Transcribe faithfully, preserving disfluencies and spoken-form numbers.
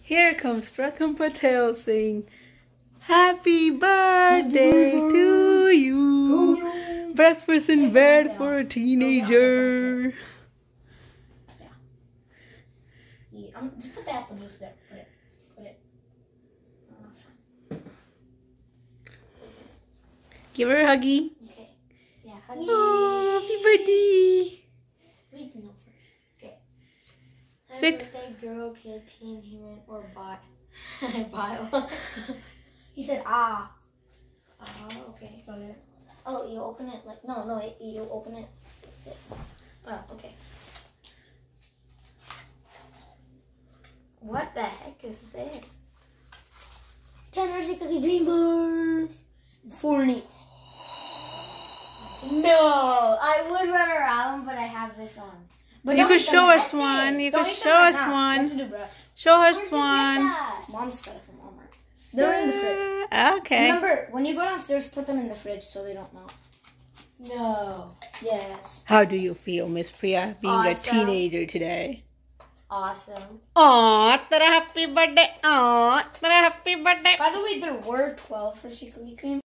Here comes Pratham Patel saying, "Happy birthday to you. Breakfast in bed for a teenager." Yeah. Yeah. Um, just put the apple juice there. Put it. Put it. Oh, Give her a huggy. okay. Yeah. Huggy. Oh, happy birthday. Read the note first. Okay. Sit. Happy birthday, girl, kid, teen, human, or bot. Bio. He said, ah. Ah, okay. Oh, you open it like, no, no, you open it like this. Oh, okay. What the heck is this? ten Hershey Cookie Dream Bars. Four and eight. No, I would run around, but I have this on. But You could show us one. You could show us one. Show us one. Mom's got it from Walmart. They're in the fridge. Okay. Remember, when you go downstairs, put them in the fridge so they don't melt. No. Yes. How do you feel, Miss Priya, being Awesome. a teenager today? Awesome. Aw, tara happy birthday. Aw, tara happy birthday. By the way, there were twelve Hershey Cookie Cream.